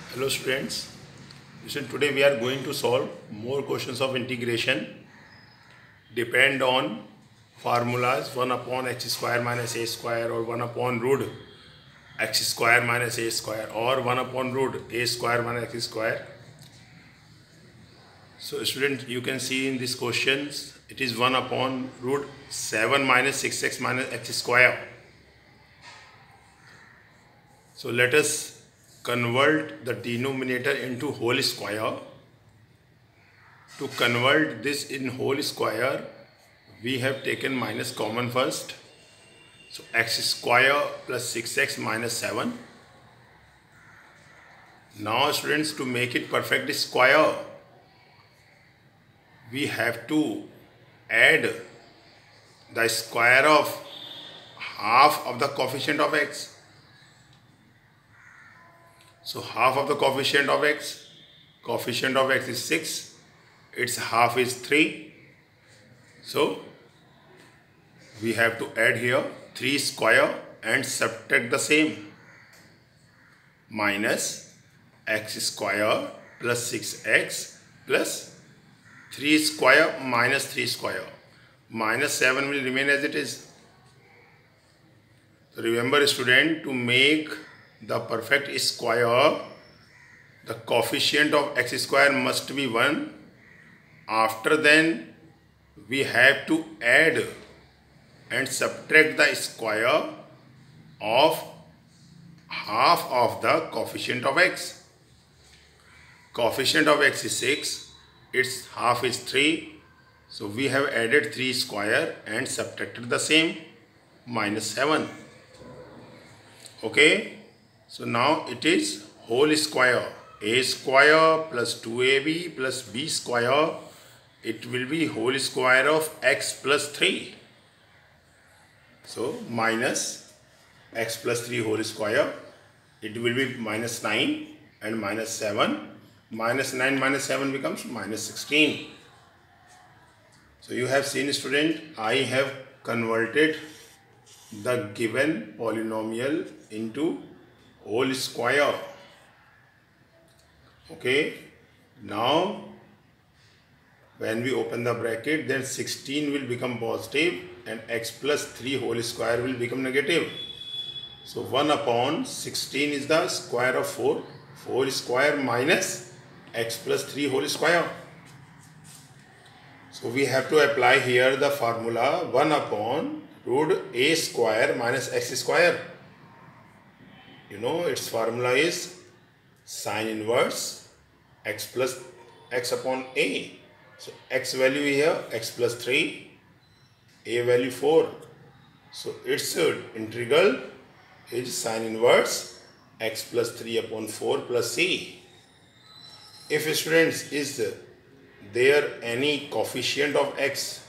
Hello students, listen, today we are going to solve more questions of integration. Depend on formulas 1 upon x square minus a square or 1 upon root x square minus a square or 1 upon root a square minus x square. So students, you can see in these questions it is 1 upon root 7 minus 6x minus x square. So let us convert the denominator into whole square. To convert this in whole square, we have taken minus common first. So x square plus 6x minus 7. Now students, to make it perfect square, we have to add the square of half of the coefficient of x. So half of the coefficient of x is 6, its half is 3. So we have to add here 3 square and subtract the same. Minus x square plus 6x plus 3 square minus 3 square. Minus 7 will remain as it is. So remember student, to make the perfect square, the coefficient of x square must be 1. After then, we have to add and subtract the square of half of the coefficient of x. Coefficient of x is 6, its half is 3. So we have added 3 square and subtracted the same, minus 7. Okay. So now it is whole square, a square plus 2ab plus b square. It will be whole square of x plus 3. So minus x plus 3 whole square. It will be minus 9 and minus 7. Minus 9 minus 7 becomes minus 16. So you have seen student, I have converted the given polynomial into whole square. Okay, now when we open the bracket, then 16 will become positive and x plus 3 whole square will become negative. So 1 upon 16 is the square of 4 whole square minus x plus 3 whole square. So we have to apply here the formula 1 upon root a square minus x square. You know its formula is sine inverse x plus x upon a. So x value here x plus 3, a value 4. So its integral is sine inverse x plus 3 upon 4 plus c. If students, is there any coefficient of x,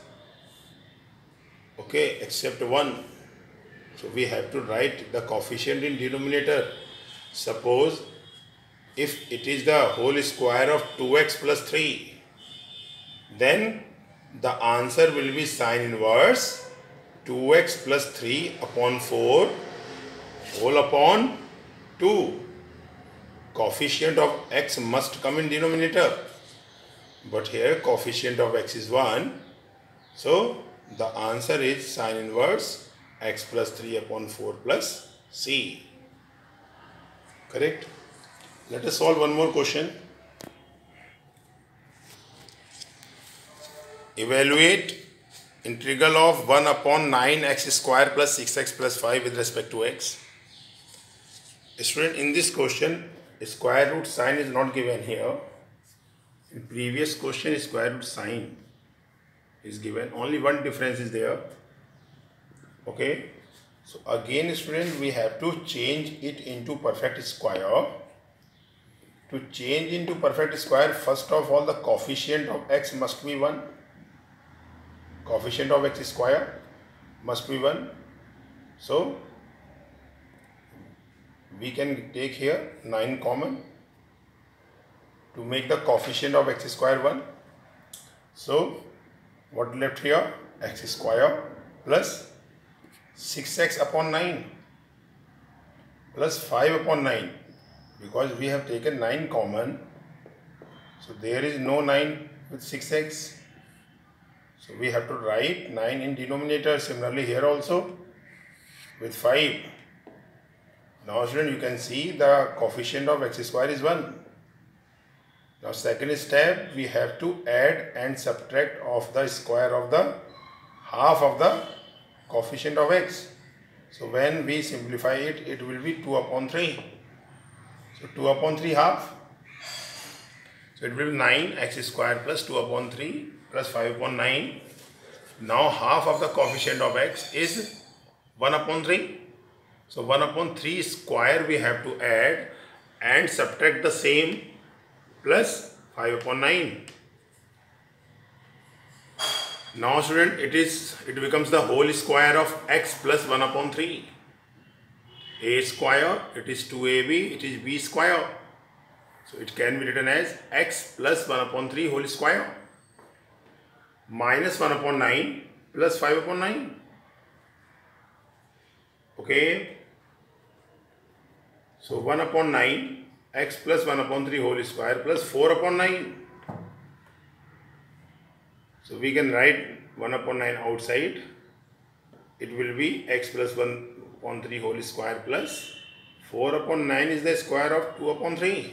okay, except 1, so we have to write the coefficient in denominator. Suppose if it is the whole square of 2x plus 3, then the answer will be sine inverse 2x plus 3 upon 4 whole upon 2. Coefficient of x must come in denominator. But here coefficient of x is 1. So the answer is sine inverse x plus 3 upon 4 plus c. Correct? Let us solve one more question. Evaluate integral of 1 upon 9x square plus 6x plus 5 with respect to x. Student, in this question, square root sign is not given here. In previous question, square root sign is given. Only one difference is there. Okay. So again, student, we have to change it into perfect square. To change into perfect square, first of all, the coefficient of x must be 1. Coefficient of x square must be 1. So we can take here 9 common to make the coefficient of x square 1. So what left here? X square plus 6x upon 9 plus 5 upon 9. because we have taken 9 common, so there is no 9 with 6x. So we have to write 9 in denominator. Similarly here also with 5. Now student, you can see the coefficient of x square is 1. Now second step, we have to add and subtract of the square of the half of the coefficient of x. So when we simplify it, it will be 2 upon 3. So 2 upon 3 half. So it will be 9 x square plus 2 upon 3 plus 5 upon 9. Now half of the coefficient of x is 1 upon 3. So 1 upon 3 square we have to add and subtract the same plus 5 upon 9. Now student, it becomes the whole square of x plus 1 upon 3. A square, it is 2ab, it is b square. So it can be written as x plus 1 upon 3 whole square minus 1 upon 9 plus 5 upon 9. Okay. So 1 upon 9, x plus 1 upon 3 whole square plus 4 upon 9. So we can write 1 upon 9 outside. It will be x plus 1 upon 3 whole square plus 4 upon 9 is the square of 2 upon 3.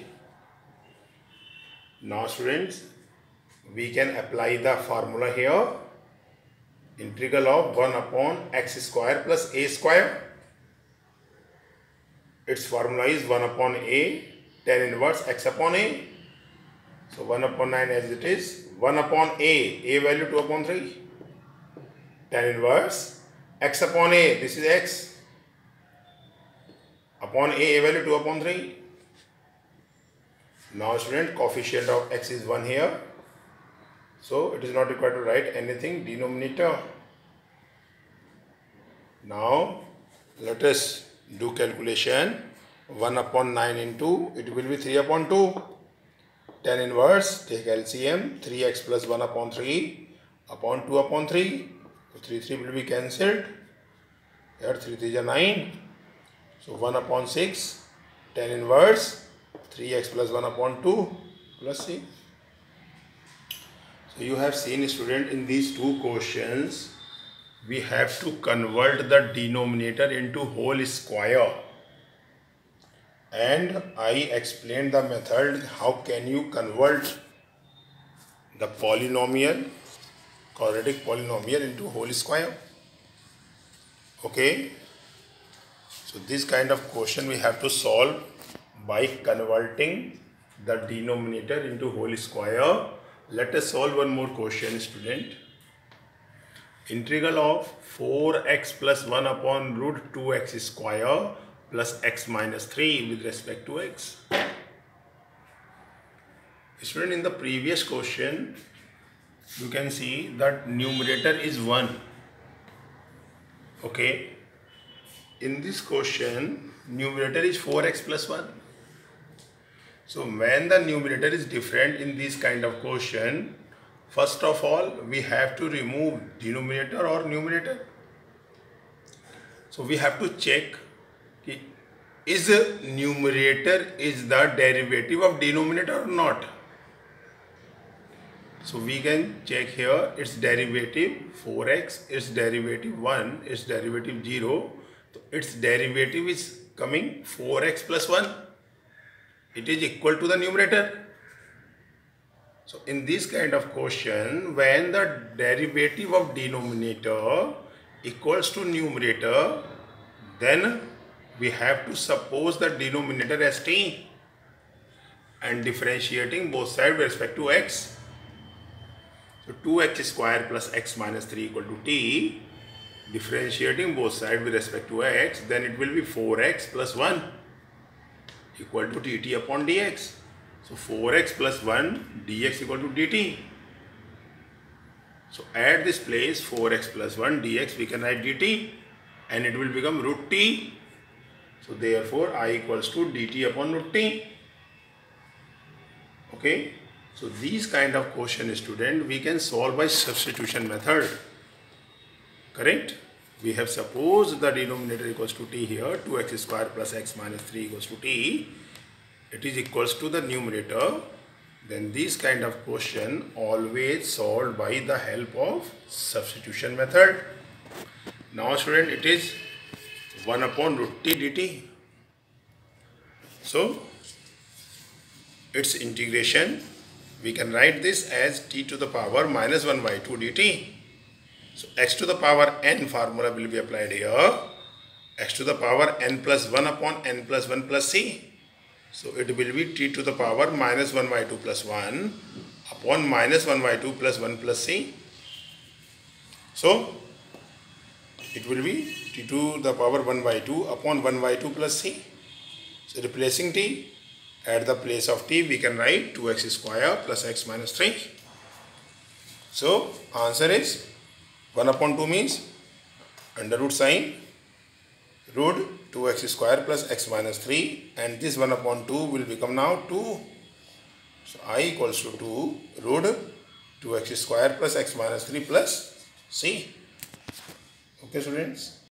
Now students, we can apply the formula here. Integral of 1 upon x square plus a square. Its formula is 1 upon a tan inverse x upon a. So 1 upon 9 as it is, 1 upon a value 2 upon 3. Tan inverse x upon a, this is x, upon a value 2 upon 3. Now student, coefficient of x is 1 here. So it is not required to write anything denominator. Now let us do calculation. 1 upon 9 into, it will be 3 upon 2. Tan inverse, take LCM, 3x plus 1 upon 3 upon 2 upon 3. So 3 will be cancelled. Here 3 3 is 9. So 1 upon 6, tan inverse, 3x plus 1 upon 2 plus c. So you have seen student, in these two questions, we have to convert the denominator into whole square. And I explained the method, how can you convert the polynomial, quadratic polynomial into whole square. Okay. So this kind of question we have to solve by converting the denominator into whole square. Let us solve one more question student. Integral of 4x plus 1 upon root 2x square plus x minus 3 with respect to x. Student, in the previous question, you can see that numerator is 1. Okay. In this question, numerator is 4x plus 1. So when the numerator is different in this kind of question, first of all, we have to remove denominator or numerator. So we have to check, is numerator is the derivative of denominator or not. So we can check here its derivative 4x, its derivative 1, its derivative 0. So its derivative is coming 4x plus 1. It is equal to the numerator. So in this kind of question, when the derivative of denominator equals to numerator, then we have to suppose the denominator as t and differentiating both sides with respect to x. So 2x square plus x minus 3 equal to t, differentiating both sides with respect to x, then it will be 4x plus 1 equal to dt upon dx. So 4x plus 1 dx equal to dt. So at this place 4x plus 1 dx we can write dt and it will become root t. So therefore I equals to dt upon root t. Okay. So these kind of question student we can solve by substitution method. Correct? We have supposed the denominator equals to t here, 2x square plus x minus 3 equals to t. it is equals to the numerator, then this kind of question always solved by the help of substitution method. Now student, it is 1 upon root t dt. So its integration, we can write this as t to the power minus 1 by 2 dt. So x to the power n formula will be applied here. X to the power n plus 1 upon n plus 1 plus c. So it will be t to the power minus 1 by 2 plus 1 upon minus 1 by 2 plus 1 plus c. So it will be t to the power 1 by 2 upon 1 by 2 plus c. So replacing t, at the place of t we can write 2x square plus x minus 3. So answer is 1 upon 2 means under root sign root 2x square plus x minus 3, and this 1 upon 2 will become now 2. So I equals to 2 root 2x square plus x minus 3 plus c. Okay students.